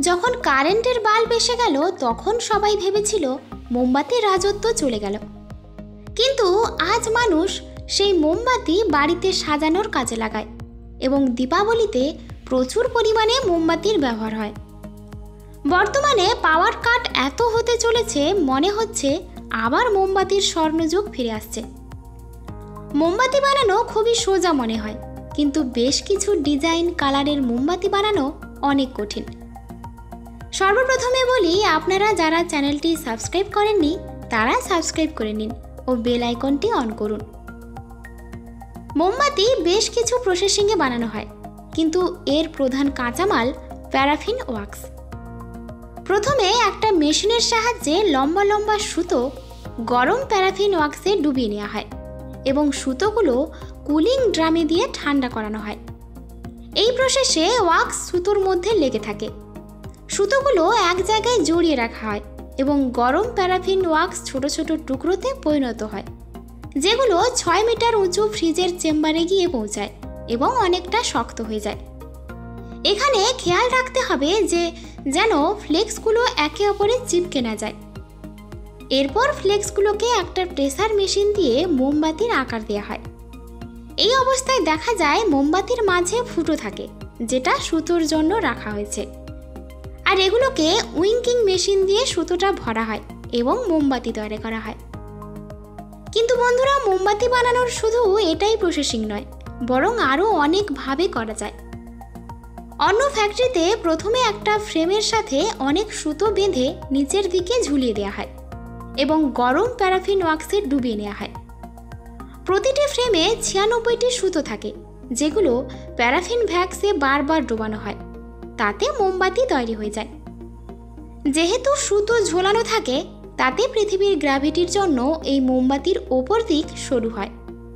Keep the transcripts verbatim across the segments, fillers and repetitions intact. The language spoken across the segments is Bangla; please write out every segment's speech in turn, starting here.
যখন কারেন্টের বাল্ব এসে গেল তখন সবাই ভেবেছিল মোমবাতির রাজত্ব চলে গেল। কিন্তু আজ মানুষ সেই মোমবাতি বাড়িতে সাজানোর কাজে লাগায় এবং দীপাবলিতে প্রচুর পরিমাণে মোমবাতির ব্যবহার হয়। বর্তমানে পাওয়ার কাট এত হতে চলেছে, মনে হচ্ছে আবার মোমবাতির স্বর্ণযুগ ফিরে আসছে। মোমবাতি বানানো খুবই সোজা মনে হয়, কিন্তু বেশ কিছু ডিজাইন কালারের মোমবাতি বানানো অনেক কঠিন। সর্বপ্রথমে বলি, আপনারা যারা চ্যানেলটি সাবস্ক্রাইব করেননি তারা সাবস্ক্রাইব করে নিন ও বেল আইকনটি অন করুন। মোমবাতি বেশ কিছু প্রসেসিংয়ে বানানো হয়, কিন্তু এর প্রধান কাঁচামাল প্যারাফিন ওয়াক্স। প্রথমে একটা মেশিনের সাহায্যে লম্বা লম্বা সুতো গরম প্যারাফিন ওয়াক্সে ডুবিয়ে নেওয়া হয় এবং সুতোগুলো কুলিং ড্রামে দিয়ে ঠান্ডা করানো হয়। এই প্রসেসে ওয়াক্স সুতোর মধ্যে লেগে থাকে। সুতোগুলো এক জায়গায় জড়িয়ে রাখা হয় এবং গরম প্যারাফিন ওয়াক্স ছোট ছোট টুকরোতে পরিণত হয়, যেগুলো ছয় মিটার উঁচু ফ্রিজের চেম্বারে গিয়ে পৌঁছায় এবং অনেকটা শক্ত হয়ে যায়। এখানে খেয়াল রাখতে হবে যে যেন ফ্লেক্সগুলো একে অপরে চিপকে না যায়। এরপর ফ্লেক্সগুলোকে একটা প্রেসার মেশিন দিয়ে মোমবাতির আকার দেওয়া হয়। এই অবস্থায় দেখা যায় মোমবাতির মাঝে ফুটো থাকে, যেটা সুতোর জন্য রাখা হয়েছে, আর এগুলোকে উইঙ্কিং মেশিন দিয়ে সুতোটা ভরা হয় এবং মোমবাতি তৈরি করা হয়। কিন্তু বন্ধুরা, মোমবাতি বানানোর শুধু এটাই প্রসেসিং নয়, বরং আরও অনেকভাবে করা যায়। অন্য ফ্যাক্টরিতে প্রথমে একটা ফ্রেমের সাথে অনেক সুতো বেঁধে নিচের দিকে ঝুলিয়ে দেওয়া হয় এবং গরম প্যারাফিন ওয়াক্সে ডুবিয়ে নেওয়া হয়। প্রতিটি ফ্রেমে ছিয়ানব্বইটি সুতো থাকে, যেগুলো প্যারাফিন ভ্যাক্সে বারবার ডোবানো হয়, তাতে মোমবাতি তৈরি হয়ে যায়। যেহেতু সুতো ঝোলানো থাকে, তাতে পৃথিবীর গ্র্যাভিটির জন্য এই মোমবাতির ওপর দিক সরু হয়।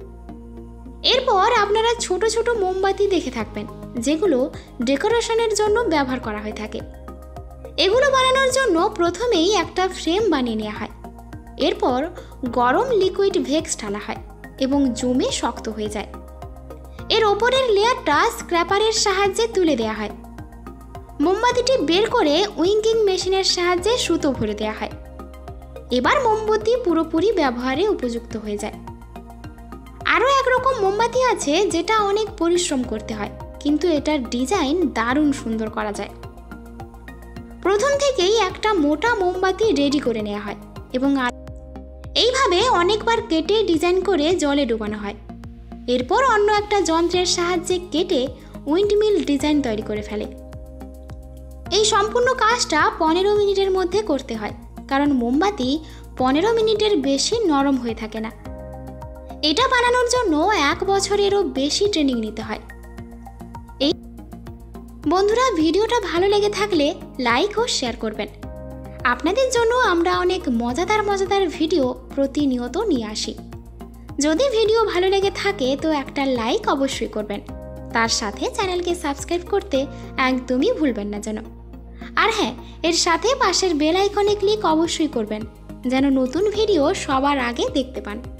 এরপর আপনারা ছোট ছোট মোমবাতি দেখে থাকবেন, যেগুলো ডেকোরেশনের জন্য ব্যবহার করা হয়ে থাকে। এগুলো বানানোর জন্য প্রথমেই একটা ফ্রেম বানিয়ে নেওয়া হয়। এরপর গরম লিকুইড ভেক্স ঢালা হয় এবং জমে শক্ত হয়ে যায়। এর ওপরের লেয়ারটা স্ক্র্যাপারের সাহায্যে তুলে দেওয়া হয়। মোমবাতিটি বের করে উইঙ্কিং মেশিনের সাহায্যে সুতো ভরে দেওয়া হয়। এবার মোমবাতি পুরোপুরি ব্যবহারে উপযুক্ত হয়ে যায়। আরও একরকম মোমবাতি আছে যেটা অনেক পরিশ্রম করতে হয়, কিন্তু এটার ডিজাইন দারুণ সুন্দর করা যায়। প্রথম থেকেই একটা মোটা মোমবাতি রেডি করে নেওয়া হয় এবং এইভাবে অনেকবার কেটে ডিজাইন করে জলে ডুবানো হয়। এরপর অন্য একটা যন্ত্রের সাহায্যে কেটে উইন্ডমিল ডিজাইন তৈরি করে ফেলে। এই সম্পূর্ণ কাজটা পনেরো মিনিটের মধ্যে করতে হয়, কারণ মোমবাতি পনেরো মিনিটের বেশি নরম হয়ে থাকে না। এটা বানানোর জন্য এক বছরেরও বেশি ট্রেনিং নিতে হয়। এই বন্ধুরা, ভিডিওটা ভালো লেগে থাকলে লাইক ও শেয়ার করবেন। আপনাদের জন্য আমরা অনেক মজাদার মজাদার ভিডিও প্রতিনিয়ত নিয়ে আসি। যদি ভিডিও ভালো লেগে থাকে তো একটা লাইক অবশ্যই করবেন, তার সাথে চ্যানেলকে সাবস্ক্রাইব করতে একদমই ভুলবেন না যেন। আর হ্যাঁ, এর সাথে পাশের বেল আইকনে ক্লিক অবশ্যই করবেন, যেন নতুন ভিডিও সবার আগে দেখতে পান।